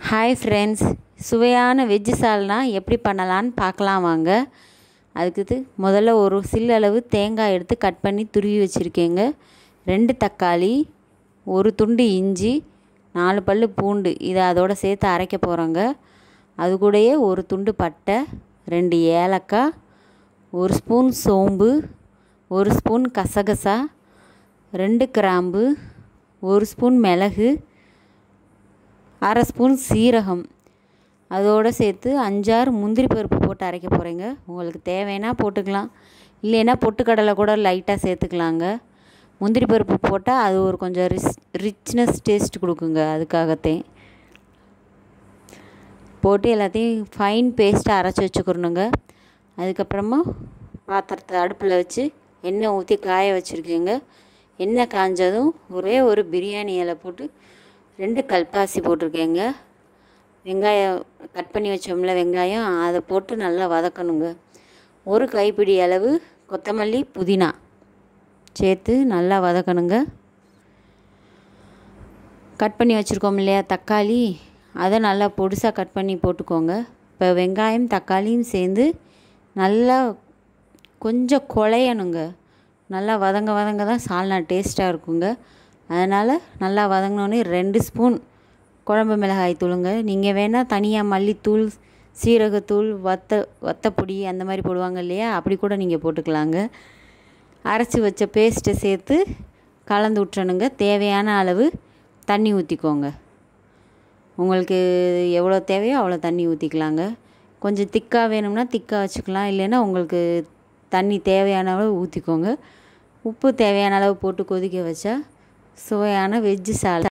Hi friends, சுவையான veg சால்னா எப்படி பண்ணலான்னு பார்க்கலாம் வாங்க. அதுக்கு முதல்ல ஒரு சில்லளவு தேங்காய் எடுத்து கட் பண்ணி துருவி வச்சுருக்கேங்க. 2 தக்காளி, ஒரு துண்டு இஞ்சி, 4 பல் பூண்டு இதை அதோடு சேர்த்து அரைக்க போகிறோங்க. அது கூடயே ஒரு துண்டு பட்டை, 2 ஏலக்காய், 1 ஸ்பூன் சோம்பு, 1 ஸ்பூன் கசகசா, 2 கிராம்பு, 1 ஸ்பூன் மிளகு, 1/2 ஸ்பூன் சீரகம், அதோடு சேர்த்து 5-6 முந்திரி பருப்பு போட்டு அரைக்க போகிறேங்க. உங்களுக்கு தேவைன்னா போட்டுக்கலாம், இல்லைன்னா பொட்டுக்கடலை கூட லைட்டாக சேர்த்துக்கலாங்க. முந்திரி பருப்பு போட்டால் அது ஒரு கொஞ்சம் ரிச்னஸ் டேஸ்ட் கொடுக்குங்க, அதுக்காகத்தே போட்டு எல்லாத்தையும் ஃபைன் பேஸ்ட்டாக அரைச்சி வச்சுக்கிறணுங்க. அதுக்கப்புறமா பாத்திரத்தை அடுப்பில் வச்சு எண்ணெய் ஊற்றி காய வச்சுருக்கேங்க. எண்ணெய் காஞ்சதும் ஒரே ஒரு பிரியாணி இலை போட்டு 2 கல்பாசி போட்டிருக்கேங்க. வெங்காயம் கட் பண்ணி வச்சோம்ல, வெங்காயம் அதை போட்டு நல்லா வதக்கணுங்க. ஒரு கைப்பிடி அளவு கொத்தமல்லி, புதினா சேர்த்து நல்லா வதக்கணுங்க. கட் பண்ணி வச்சுருக்கோம் இல்லையா தக்காளி, அதை நல்லா பொடிசாக கட் பண்ணி போட்டுக்கோங்க. இப்போ வெங்காயம் தக்காளியும் சேர்ந்து நல்லா கொஞ்சம் குழையணுங்க. நல்லா வதங்க தான் சால்னா டேஸ்ட்டாக இருக்குங்க. அதனால் நல்லா வதங்கினோடனே 2 ஸ்பூன் குழம்பு மிளகாய் தூளுங்க. நீங்கள் வேணால் தனியாக மல்லித்தூள், சீரகத்தூள், வத்தப்பொடி அந்த மாதிரி போடுவாங்க இல்லையா, அப்படி கூட நீங்கள் போட்டுக்கலாங்க. அரைச்சி வச்ச பேஸ்ட்டை சேர்த்து கலந்து விட்டுறணுங்க. தேவையான அளவு தண்ணி ஊற்றிக்கோங்க. உங்களுக்கு எவ்வளோ தேவையோ அவ்வளோ தண்ணி ஊற்றிக்கலாங்க. கொஞ்சம் திக்காக வேணும்னா திக்காக வச்சுக்கலாம், இல்லைன்னா உங்களுக்கு தண்ணி தேவையான அளவு ஊற்றிக்கோங்க. உப்பு தேவையான அளவு போட்டு கொதிக்க வச்சா சுவையான வெஜ்ஜு சால்னா